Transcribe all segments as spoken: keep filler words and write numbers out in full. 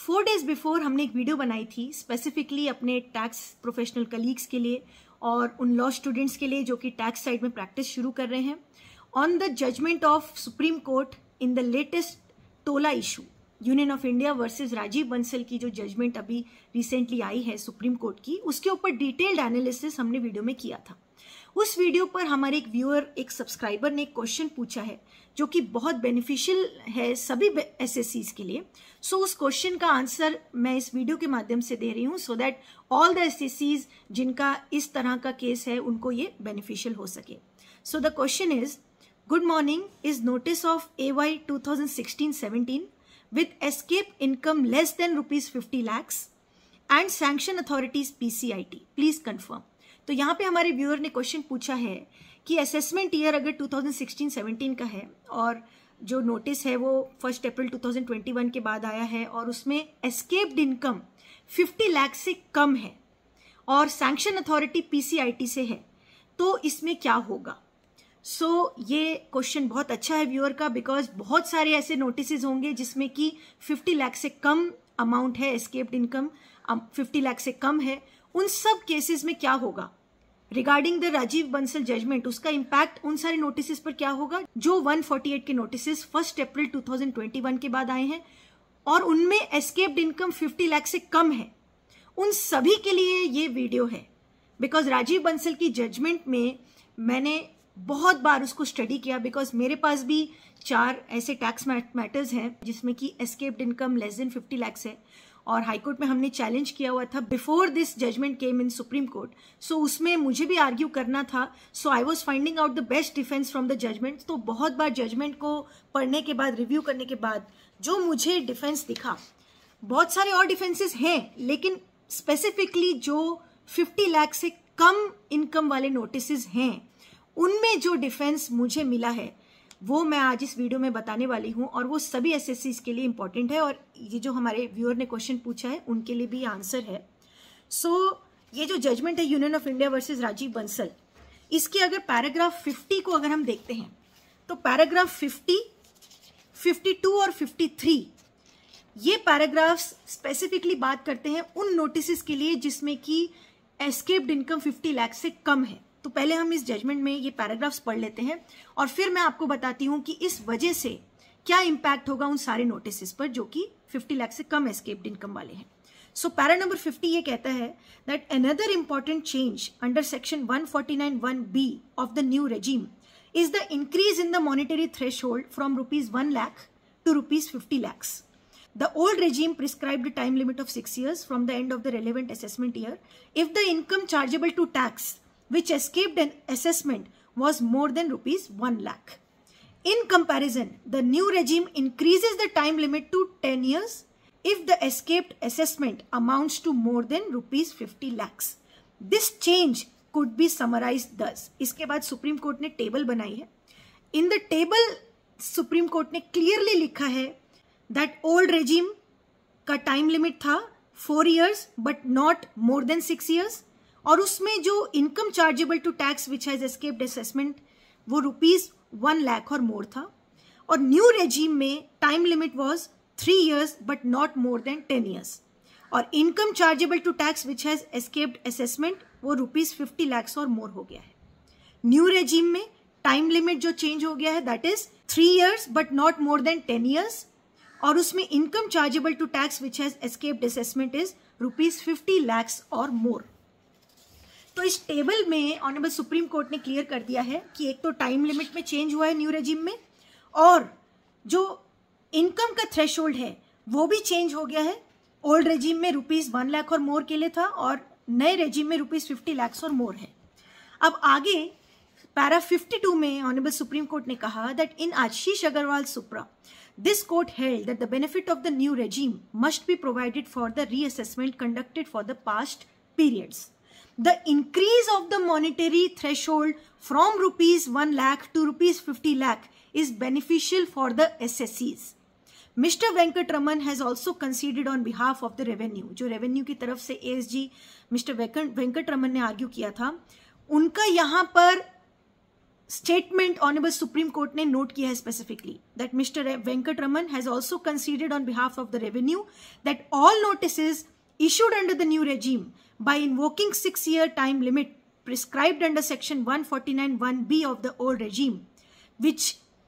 Four days before हमने एक video बनाई थी स्पेसिफिकली अपने टैक्स प्रोफेशनल कलीग्स के लिए और उन लॉ स्टूडेंट्स के लिए जो कि टैक्स साइड में प्रैक्टिस शुरू कर रहे हैं, on the judgment of Supreme Court in the latest TOLA issue, Union of India versus Rajiv Bansal की जो जजमेंट अभी रिसेंटली आई है सुप्रीम कोर्ट की, उसके ऊपर डिटेल्ड एनालिसिस हमने वीडियो में किया था। उस वीडियो पर हमारे एक व्यूअर, एक सब्सक्राइबर ने एक क्वेश्चन पूछा है जो कि बहुत बेनिफिशियल है सभी एसएससीज के लिए। सो so, उस क्वेश्चन का आंसर मैं इस वीडियो के माध्यम से दे रही हूँ so that all the assessees जिनका इस तरह का केस है उनको ये बेनिफिशियल हो सके। So the question is, good morning, is notice of A Y two thousand sixteen seventeen with escape income less than rupees fifty lakhs and sanction authorities P C I T, please confirm। तो यहाँ पे हमारे viewer ने question पूछा है कि assessment year अगर two thousand sixteen seventeen का है और जो नोटिस है वो first April two thousand twenty one के बाद आया है और उसमें एस्केप्ड इनकम फिफ्टी लाख से कम है और sanction authority P C I T से है, तो इसमें क्या होगा। सो so, ये क्वेश्चन बहुत अच्छा है व्यूअर का, बिकॉज बहुत सारे ऐसे नोटिसेस होंगे जिसमें कि फिफ्टी लाख से कम अमाउंट है, एस्केप्ड इनकम फिफ्टी लाख से कम है। उन सब केसेस में क्या होगा regarding the Rajiv Bansal judgment, उसका इम्पैक्ट उन सारे नोटिसेस पर क्या होगा जो वन फोर्टी एट के notices first April two thousand twenty one के बाद आए हैं और उनमें एस्केप्ड इनकम फिफ्टी लाख से कम है। उन सभी के लिए ये वीडियो है बिकॉज राजीव बंसल की जजमेंट में मैंने बहुत बार उसको स्टडी किया, बिकॉज मेरे पास भी चार ऐसे टैक्स मैटर्स हैं जिसमें कि escaped income less than fifty lakhs है और हाईकोर्ट में हमने चैलेंज किया हुआ था before this judgment came in Supreme Court. So उसमें मुझे भी आर्ग्यू करना था, so I was finding out the best defence from the judgment. तो बहुत बार जजमेंट को पढ़ने के बाद, रिव्यू करने के बाद जो मुझे डिफेंस दिखा, बहुत सारे और डिफेंसेस हैं लेकिन स्पेसिफिकली जो फिफ्टी लाख से कम इनकम वाले नोटिस हैं उनमें जो डिफेंस मुझे मिला है वो मैं आज इस वीडियो में बताने वाली हूं और वो सभी एसएससीज के लिए इंपॉर्टेंट है और ये जो हमारे व्यूअर ने क्वेश्चन पूछा है उनके लिए भी आंसर है। सो so, ये जो जजमेंट है Union of India versus Rajiv Bansal, इसके अगर पैराग्राफ फिफ्टी को अगर हम देखते हैं तो पैराग्राफ फिफ्टी, फिफ्टी टू और फिफ्टी थ्री ये पैराग्राफ्स स्पेसिफिकली बात करते हैं उन नोटिस के लिए जिसमें कि एस्केप्ड इनकम फिफ्टी लाख से कम है। तो पहले हम इस जजमेंट में ये पैराग्राफ्स पढ़ लेते हैं और फिर मैं आपको बताती हूं कि इस वजह से क्या इंपैक्ट होगा उन सारे नोटिस पर जो कि फिफ्टी लाख से कम एस्केप्ड इनकम वाले हैं। सो पैरा नंबर फिफ्टी ये कहता है that another important change under section one forty nine one B of the new regime is the increase in the monetary threshold from rupees one lakh to rupees fifty lakhs. The old regime prescribed a time limit of six years from the end of the relevant assessment year if the income chargeable to tax which escaped an assessment was more than rupees one lakh. In comparison, the new regime increases the time limit to ten years if the escaped assessment amounts to more than rupees fifty lakhs. This change could be summarized thus. इसके बाद supreme Court ने table बनाई है। In the table, Supreme Court ने clearly लिखा है that old regime का time limit था four years but not more than six years और उसमें जो income chargeable to tax which has escaped assessment वो रुपीज वन लाख और मोर था और न्यू रेजिम में time limit was three years but not more than ten years और income chargeable to tax which has escaped assessment वो rupees fifty lakhs और more हो गया है। न्यू रेजिम में टाइम लिमिट जो चेंज हो गया है that is three years but not more than ten years और उसमें income chargeable to tax which has escaped assessment is rupees fifty lakhs और मोर। तो इस टेबल में ऑनरेबल सुप्रीम कोर्ट ने क्लियर कर दिया है कि एक तो टाइम लिमिट में चेंज हुआ है न्यू रेजिम में और जो इनकम का थ्रेशोल्ड है वो भी चेंज हो गया है। ओल्ड रेजिम में रुपीज वन लाख और मोर के लिए था और नए रेजिम में रुपीज फिफ्टी लैक्स और मोर है। अब आगे पैरा फिफ्टी टू में ऑनरेबल सुप्रीम कोर्ट ने कहा that in Ashish Agarwal supra this court held that the benefit of the new regime must be provided for the reassessment conducted for the past periods. The increase of the monetary threshold from rupees one lakh to rupees fifty lakh is beneficial for the S S Cs. Mister Venkatraman has also conceded on behalf of the revenue. जो revenue की तरफ से A S G mister Venkatraman ने argue किया था, उनका यहाँ पर स्टेटमेंट ऑनरेबल सुप्रीम कोर्ट ने नोट किया है specifically that mister Venkatraman has also considered on behalf of the revenue that all notices issued under the new regime by invoking six-year time limit prescribed under section one forty-nine one B of the old regime, which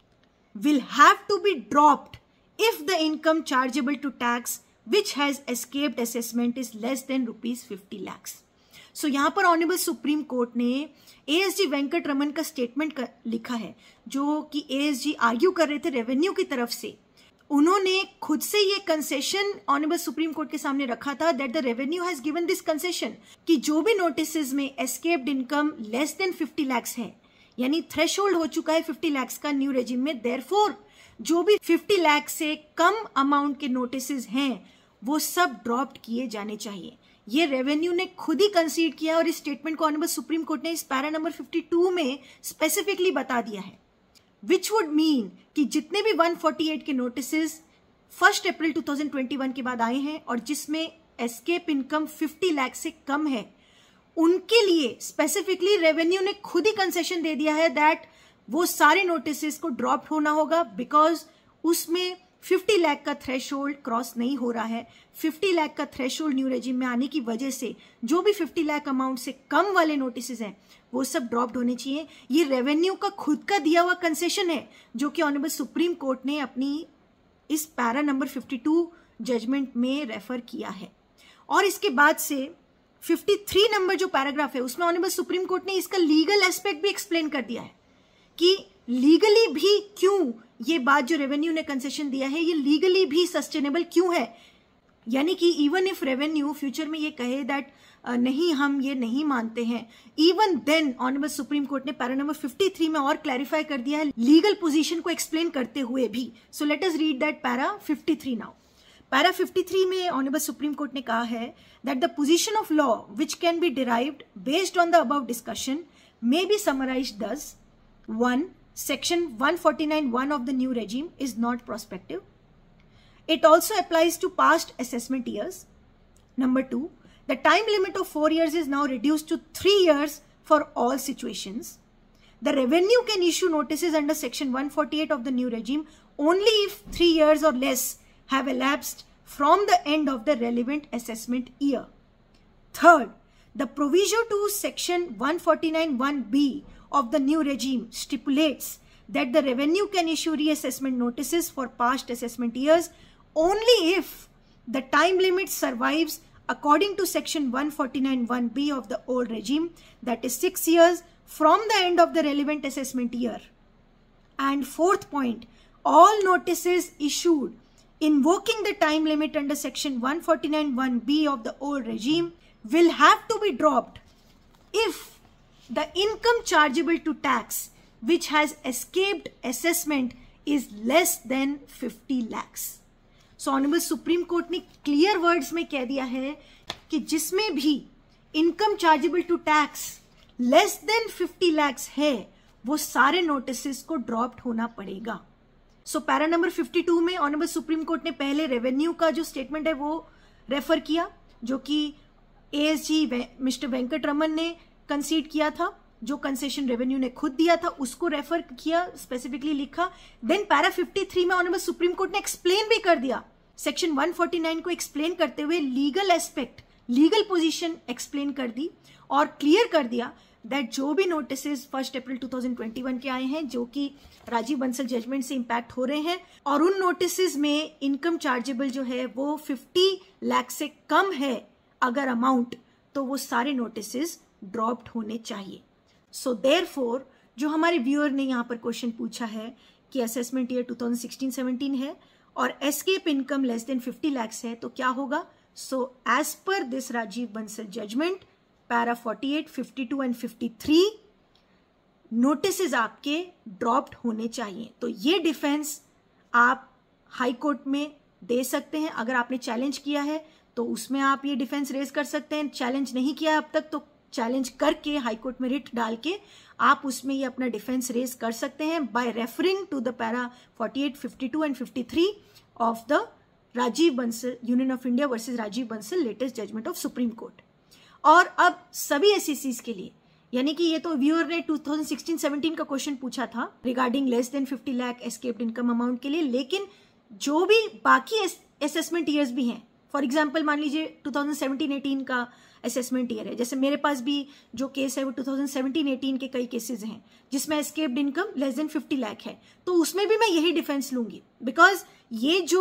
will have to be dropped if the income chargeable to tax which has escaped assessment is less than rupees fifty lakhs. So यहाँ पर honourable Supreme Court ने ASG Venkatraman का statement लिखा है, जो कि ASG argue कर रहे थे रेवेन्यू की तरफ से. उन्होंने खुद से ये कंसेशन ऑनरेबल सुप्रीम कोर्ट के सामने रखा था that the revenue has given this concession कि जो भी नोटिसेस में escaped income less than fifty lakhs है, यानी थ्रेशोल्ड हो चुका है फिफ्टी लैक्स का न्यू रेजिम में, देयरफॉर जो भी फिफ्टी लैक्स से कम अमाउंट के नोटिसेस हैं वो सब ड्रॉप्ड किए जाने चाहिए. ये रेवेन्यू ने खुद ही कंसीड किया और इस स्टेटमेंट को ऑनरेबल सुप्रीम कोर्ट ने इस पैरा नंबर फिफ्टी टू में स्पेसिफिकली बता दिया है. विच वुड मीन कि जितने भी वन फोर्टी एट के notices first April two thousand twenty one के बाद आए हैं और जिसमें एस्केप इनकम फिफ्टी लाख से कम है, उनके लिए स्पेसिफिकली रेवेन्यू ने खुद ही कंसेशन दे दिया है दैट वो सारे नोटिसेस को ड्रॉप होना होगा बिकॉज उसमें फिफ्टी लाख का थ्रेशोल्ड क्रॉस नहीं हो रहा है. फिफ्टी लाख का थ्रेशोल्ड न्यू रेजिम में आने की वजह से जो भी फिफ्टी लाख अमाउंट से कम वाले नोटिसेस हैं वो सब ड्रॉप्ड होने चाहिए. ये रेवेन्यू का खुद का दिया हुआ कंसेशन है जो कि ऑनरेबल सुप्रीम कोर्ट ने अपनी इस para number fifty two judgment में रेफर किया है. और इसके बाद से फिफ्टी थ्री नंबर जो पैराग्राफ है उसमें ऑनरेबल सुप्रीम कोर्ट ने इसका लीगल एस्पेक्ट भी एक्सप्लेन कर दिया है कि लीगली भी क्यों ये बात जो रेवेन्यू ने कंसेशन दिया है ये लीगली भी सस्टेनेबल क्यों है. यानी कि इवन इफ रेवेन्यू फ्यूचर में ये कहे दैट नहीं हम ये नहीं मानते हैं, even then honourable Supreme Court ने पैरा नंबर फिफ्टी थ्री में और क्लैरिफाई कर दिया है लीगल पोजीशन को एक्सप्लेन करते हुए भी. So let us read that para fifty three now. Para fifty three में ऑनरेबल सुप्रीम कोर्ट ने कहा है that the position of law which can be derived based on the above discussion may be summarised thus. One, Section one forty-nine one of the new regime is not prospective. It also applies to past assessment years. Number two, the time limit of four years is now reduced to three years for all situations. The revenue can issue notices under Section one forty-eight of the new regime only if three years or less have elapsed from the end of the relevant assessment year. Third, the provision to Section one forty-nine one B of the new regime stipulates that the revenue can issue reassessment notices for past assessment years only if the time limit survives according to section one forty-nine one B of the old regime, that is six years from the end of the relevant assessment year. And fourth point, all notices issued invoking the time limit under section one forty-nine one B of the old regime will have to be dropped if the income chargeable to tax which has escaped assessment is less than fifty lakhs. So honourable Supreme Court ने clear words में कह दिया है कि जिसमें भी income chargeable to tax less than fifty lakhs है वो सारे नोटिसेस को ड्रॉप्ड होना पड़ेगा. So para number fifty two में ऑनरेबल सुप्रीम कोर्ट ने पहले रेवेन्यू का जो स्टेटमेंट है वो रेफर किया जो कि एएसजी मिस्टर वेंकट रमन ने कंसीड किया था, जो कंसेशन रेवेन्यू ने खुद दिया था उसको रेफर किया, स्पेसिफिकली लिखा. देन पैरा फिफ्टी थ्री में ऑनरेबल सुप्रीम कोर्ट ने एक्सप्लेन भी कर दिया, सेक्शन वन फोर्टी नाइन को एक्सप्लेन करते हुए legal aspect, legal position explain कर दी और क्लियर कर दिया दैट जो भी notices first April two thousand twenty one के आए हैं जो कि राजीव बंसल जजमेंट से इंपैक्ट हो रहे हैं और उन नोटिसेस में इनकम चार्जेबल जो है वो फिफ्टी लाख से कम है अगर अमाउंट, तो वो सारे नोटिसेस ड्रॉप्ड होने चाहिए. सो देयरफॉर जो हमारे व्यूअर ने यहाँ पर क्वेश्चन पूछा है कि assessment year two thousand sixteen seventeen है और escape income less than fifty lakhs है तो क्या होगा. So as per this Rajiv Bansal judgment para forty eight, fifty two and fifty three notices आपके ड्रॉप्ड होने चाहिए. तो ये डिफेंस आप हाई कोर्ट में दे सकते हैं. अगर आपने चैलेंज किया है तो उसमें आप ये डिफेंस रेज कर सकते हैं. चैलेंज नहीं किया अब तक तो चैलेंज करके हाई कोर्ट में रिट डाल के आप उसमें ये अपना डिफेंस रेज कर सकते हैं by referring to the para forty eight, fifty two and fifty three of the Rajiv Bansal Union of India versus Rajiv Bansal latest judgment of Supreme Court. और अब सभी एसईसीज के लिए यानी कि ये तो व्यूअर ने टू थाउजेंड सिक्सटीन सेवनटीन का क्वेश्चन पूछा था regarding less than fifty lakh escaped income amount के लिए, लेकिन जो भी बाकी असेसमेंट ईयर्स भी हैं, फॉर एग्जाम्पल मान लीजिए टू थाउजेंड सेवनटीन एटीन का असेसमेंट ईयर है, जैसे मेरे पास भी जो केस है वो टू थाउजेंड सेवनटीन एटीन के कई केसेस हैं जिसमें escaped income less than fifty lakh है, तो उसमें भी मैं यही डिफेंस लूंगी, बिकॉज ये जो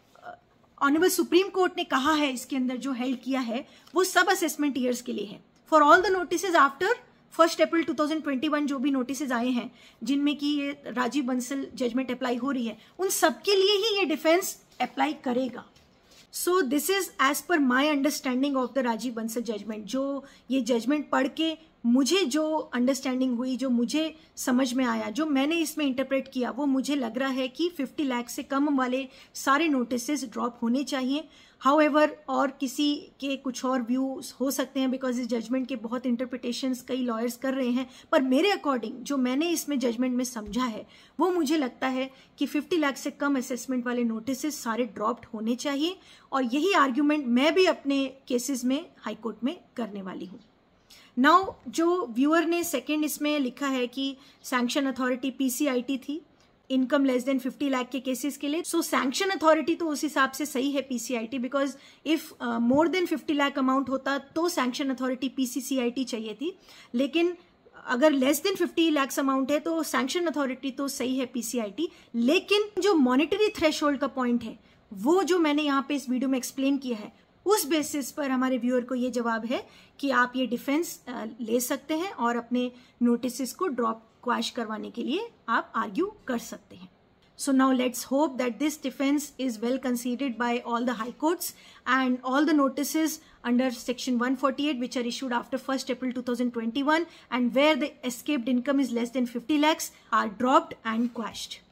ऑनरेबल सुप्रीम कोर्ट ने कहा है इसके अंदर जो हेल्ड किया है वो सब असेसमेंट ईयर्स के लिए है। For all the notices after first April two thousand twenty one जो भी नोटिसेज आए हैं जिनमें कि ये राजीव बंसल जजमेंट अप्लाई हो रही है, उन सबके लिए ही ये डिफेंस अप्लाई करेगा। So this is as per my understanding of the Rajiv Bansal judgment. जो ये जजमेंट पढ़ के मुझे जो अंडरस्टैंडिंग हुई, जो मुझे समझ में आया, जो मैंने इसमें इंटरप्रेट किया, वो मुझे लग रहा है कि फिफ्टी लाख से कम वाले सारे नोटिसेस ड्रॉप होने चाहिए। हाउएवर और किसी के कुछ और व्यूज हो सकते हैं, बिकॉज इस जजमेंट के बहुत इंटरप्रिटेशंस कई लॉयर्स कर रहे हैं, पर मेरे अकॉर्डिंग जो मैंने इसमें जजमेंट में समझा है वो मुझे लगता है कि फिफ्टी लाख से कम असेसमेंट वाले नोटिसेस सारे ड्रॉप्ड होने चाहिए, और यही आर्ग्यूमेंट मैं भी अपने केसेस में हाईकोर्ट में करने वाली हूँ। नाउ जो व्यूअर ने सेकेंड इसमें लिखा है कि सैंक्शन अथॉरिटी पीसीआईटी थी income less than fifty lakh के केसेस के लिए। सो सैंक्शन अथॉरिटी तो उस हिसाब से सही है PCIT, because if more than fifty lakh amount होता तो सैंक्शन अथॉरिटी पीसीसीआईटी चाहिए थी, लेकिन अगर less than fifty lakh amount है तो सैंक्शन अथॉरिटी तो सही है पीसीआईटी। लेकिन जो मॉनेटरी थ्रेशोल्ड का पॉइंट है वो जो मैंने यहाँ पे इस वीडियो में एक्सप्लेन किया है, उस बेसिस पर हमारे व्यूअर को ये जवाब है कि आप ये डिफेंस ले सकते हैं और अपने नोटिस को ड्रॉप क्वैश करवाने के लिए आप आर्ग्यू कर सकते हैं। So now let's hope that this defense is well considered by all the high courts, and all the notices under section one forty-eight which are issued after first April two thousand twenty-one and where the escaped income is less than fifty lakhs are dropped and quashed.